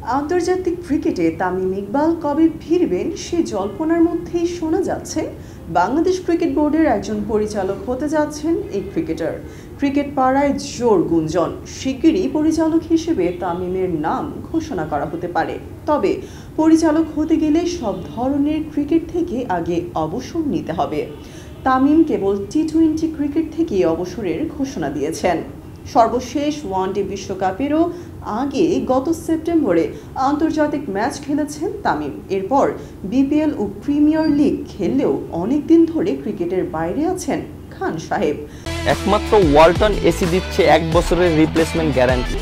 আন্তর্জাতিক ক্রিকেটে তামিম ইকবাল কবে ফিরবেন সে জল্পনার মধ্যেই শোনা যাচ্ছে বাংলাদেশ ক্রিকেট বোর্ডের একজন পরিচালক হতে যাচ্ছেন এই ক্রিকেটার। ক্রিকেট পাড়ায় জোর গুঞ্জন শিগগিরই পরিচালক হিসেবে তামিমের নাম ঘোষণা করা হতে পারে। তবে পরিচালক হতে গেলে সব ধরনের ক্রিকেট থেকে আগে অবসর নিতে হবে। তামিম কেবল টি-20 ক্রিকেট থেকে অবসরের ঘোষণা দিয়েছেন। সর্বশেষ ওয়ানডে বিশ্বকাপেরও আগে গত সেপ্টেম্বরে আন্তর্জাতিক ম্যাচ খেলেছেন তামিম। এরপর বিপিএল ও প্রিমিয়ার লিগ খেললেও অনেকদিন ধরে ক্রিকেটের বাইরে আছেন খান সাহেব। একমাত্র ওয়ালটন এসি দিচ্ছে 1 বছরের রিপ্লেসমেন্ট গ্যারান্টি।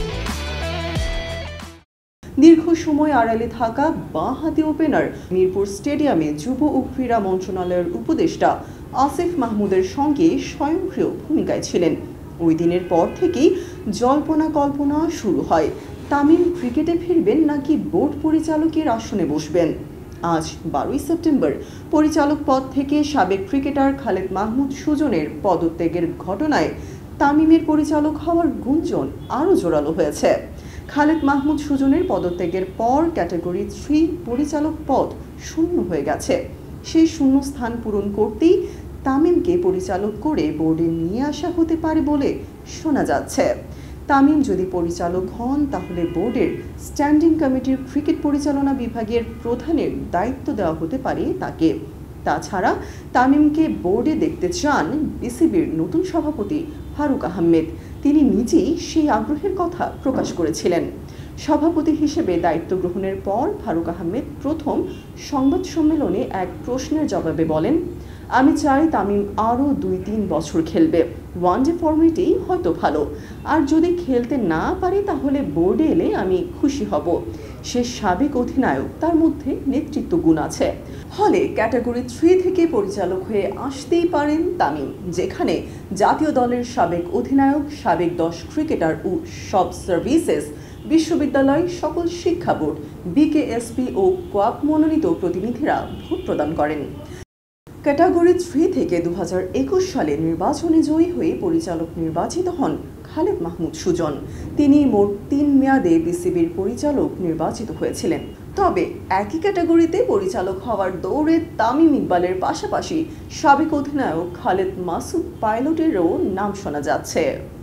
দীর্ঘ সময় আড়ালে থাকা বাঁহাতি ওপেনার মিরপুর স্টেডিয়ামে যুব ও ক্রীড়া মন্ত্রণালয়ের উপদেষ্টা আসিফ মাহমুদের সঙ্গে স্বয়ংক্রিয় ভূমিকায় ছিলেন। ওই দিনের পর থেকেই জল্পনা কল্পনা শুরু হয়, তামিম ক্রিকেটে ফিরবেন নাকি বোর্ড পরিচালকের আসনে বসবেন। আজ 12ই সেপ্টেম্বর পরিচালক পদ থেকে সাবেক ক্রিকেটার খালেদ মাহমুদ সুজনের পদত্যাগের ঘটনায় তামিমের পরিচালক হওয়ার গুঞ্জন আরও জোরালো হয়েছে। খালেদ মাহমুদ সুজনের পদত্যাগের পর ক্যাটাগরি 3 পরিচালক পদ শূন্য হয়ে গেছে। সেই শূন্য স্থান পূরণ করতেই তামিমকে পরিচালক করে বোর্ডে নিয়ে আসা হতে পারে বলে শোনা যাচ্ছে। তামিম যদি পরিচালক হন তাহলে বোর্ডের স্ট্যান্ডিং কমিটির ক্রিকেট পরিচালনা বিভাগের প্রধানের দায়িত্ব দেওয়া হতে পারে তাকে। তাছাড়া তামিমকে বোর্ডে দেখতে চান বিসিবির নতুন সভাপতি ফারুক আহমেদ। তিনি নিজেই সেই আগ্রহের কথা প্রকাশ করেছিলেন। সভাপতি হিসেবে দায়িত্ব গ্রহণের পর ফারুক আহমেদ প্রথম সংবাদ সম্মেলনে এক প্রশ্নের জবাবে বলেন, আমি চাই তামিম আরও 2-3 বছর খেলবে। ওয়ানডে ফরম্যাটেই হয়তো ভালো, আর যদি খেলতে না পারে তাহলে বোর্ডে এলে আমি খুশি হব। সে সাবেক অধিনায়ক, তার মধ্যে নেতৃত্ব গুণ আছে। ফলে ক্যাটাগরি 3 থেকে পরিচালক হয়ে আসতেই পারেন তামিম, যেখানে জাতীয় দলের সাবেক অধিনায়ক, সাবেক 10 ক্রিকেটার ও সব সার্ভিসেস, বিশ্ববিদ্যালয়, সকল শিক্ষা বোর্ড, বিকেএসপি ও কোয়াপ মনোনীত প্রতিনিধিরা ভোট প্রদান করেন। ক্যাটাগরি 3 থেকে 2021 সালে নির্বাচনে জয়ী হয়ে পরিচালক নির্বাচিত হন খালেদ মাহমুদ সুজন। তিনি মোট 3 মেয়াদে বিসিবির পরিচালক নির্বাচিত হয়েছিলেন। তবে একই ক্যাটাগরিতে পরিচালক হওয়ার দৌড়ে তামিম ইকবালের পাশাপাশি সাবেক অধিনায়ক খালেদ মাসুদ পাইলটেরও নাম শোনা যাচ্ছে।